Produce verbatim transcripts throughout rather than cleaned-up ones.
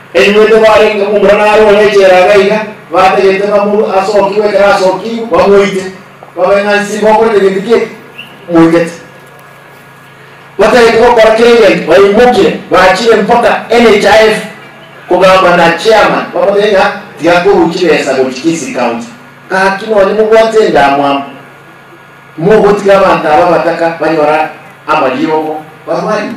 enywe to bari ngumbrana ro lechera gaiga bate gete kamu asoki we kara asoki bamuite babenga Simba ko de dike muite bate ko kwa kile waimuke baachile mpaka N H I F kugamba na chairman bamudenga tiako ukibesa go Kisi County ka kino ni mugwate ndamwa mugo tigabanta ababataka banyora amaliyogo bamani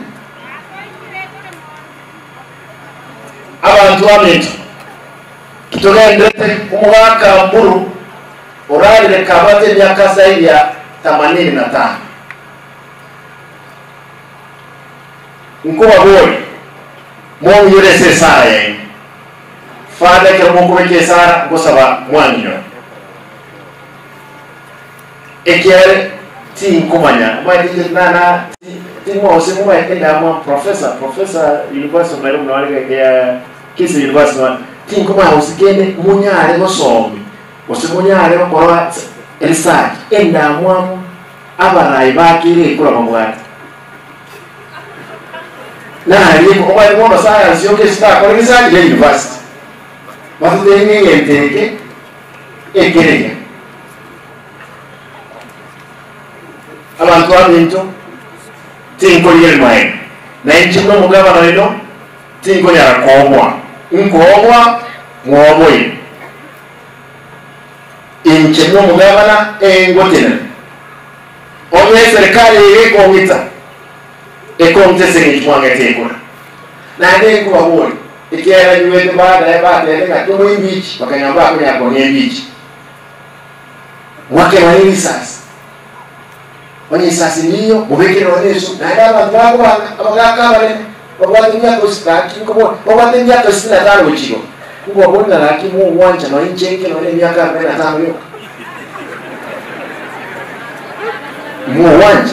abantu bamenye kitogenda ndete umwaka mburu orale kabate myaka zaidi ya themanini na tano nkuba bori mo yure sesara yeye fada ke mo ko sara gosaba mwanyo ekiere ti nkumanya badi nana ti mo se mo ekenda mo professor professor university of Nairobi na ya Kisi University ti nkuma usikende munyare gosomi osimunyare bakora research enda mwamu abarayi bakire kula mabwati na ali ko ba mo science yo ke sta ko research ya university batu dengi yenteke ekereke abantu abintu tinko yelmai na inchimo mugaba na ino tinko ya komwa nkobwa mwoboye inchimo mugaba na engotena onye serikali yeko ngita eko mtese ngitwanga tekona na ndeko baboni ikiera niwete baada ya baada ya nga tumo imbichi wakanyamba ko yako ni imbichi mwake wa hili sasa wani sasa niyo mubekere wanesu na ndaba ndako abagaka bale babate myaka usitaki ko babate myaka sitini na tano uchiko kuko bona laki mu uwanja na incheke na ile myaka arobaini na tano yo mu uwanja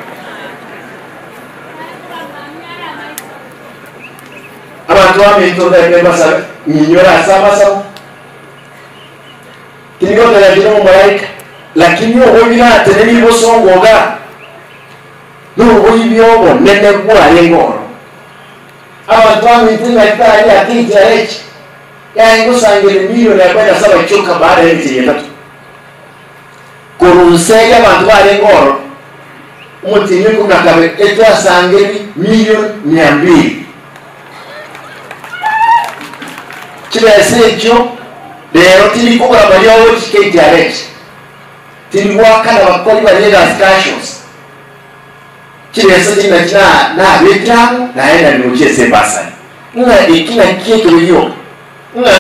abantu bamentoda ebasa ninyora saba saba kiniko ndajira mu malaika lakini obina teneni bosongoga no oyibyobo nene kwa lengoro abantu bamentinga tali akija echi ya ingosangele milioni ya kwenda saba choka baada ya miti yatatu kurusega abantu balengoro umutinyi kunakabe etwa sangeli milioni mia mbili chilesecho lero tili kugura baliyo tiketi ya rechi tili wakana bakoli balenda discussions chilesecho na china na betamu naenda niucheze basa nga ikina kitu hiyo nga